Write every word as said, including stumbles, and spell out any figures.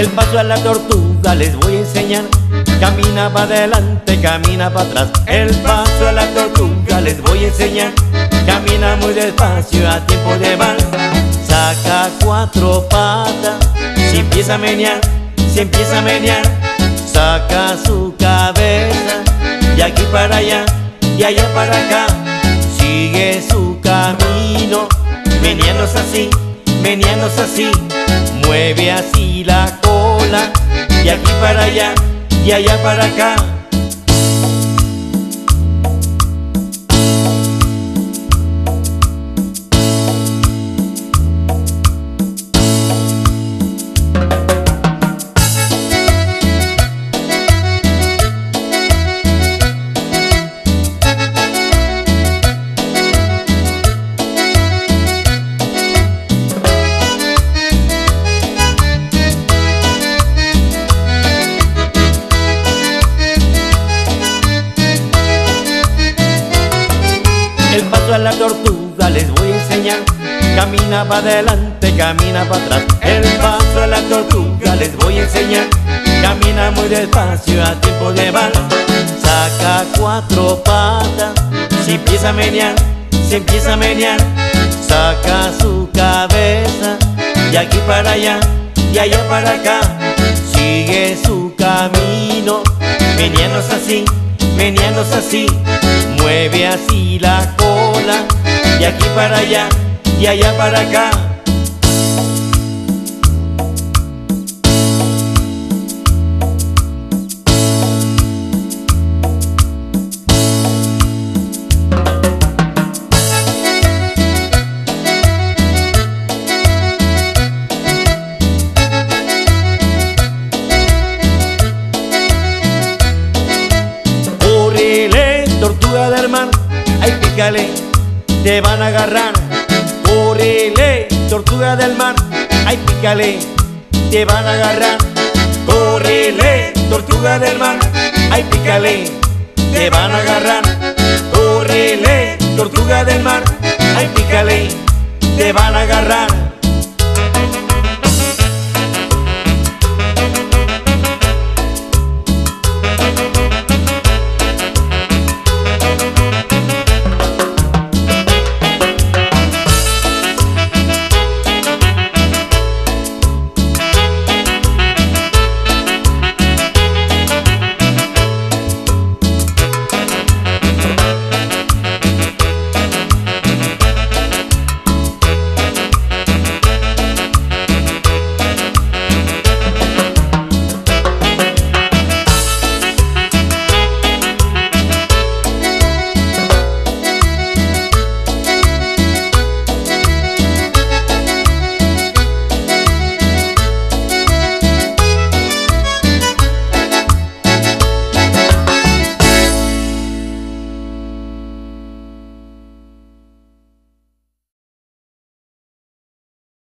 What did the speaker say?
El paso a la tortuga les voy a enseñar. Camina para adelante, camina para atrás. El paso a la tortuga les voy a enseñar. Camina muy despacio a tiempo de vals. Saca cuatro patas, si empieza a menear, si empieza a menear. Saca su cabeza, de aquí para allá, de allá para acá. Sigue su camino, meneándose así, meneándose así. Mueve así la cola, de aquí para allá, de allá para acá. El paso a la tortuga les voy a enseñar. Camina para adelante, camina para atrás. El paso a la tortuga les voy a enseñar. Camina muy despacio a tiempo de vals. Saca cuatro patas, si empieza a menear, si empieza a menear. Saca su cabeza, de aquí para allá, de allá para acá. Sigue su camino, meneándose así, meneándose así. Mueve así la cola, de aquí para allá, de allá para acá. Tortuga del mar, ay pícale, te van a agarrar. Córrele, tortuga del mar, ay pícale, te van a agarrar. Córrele, tortuga del mar, ay pícale, te van a agarrar. Córrele, tortuga del mar, ay pícale, te van a agarrar.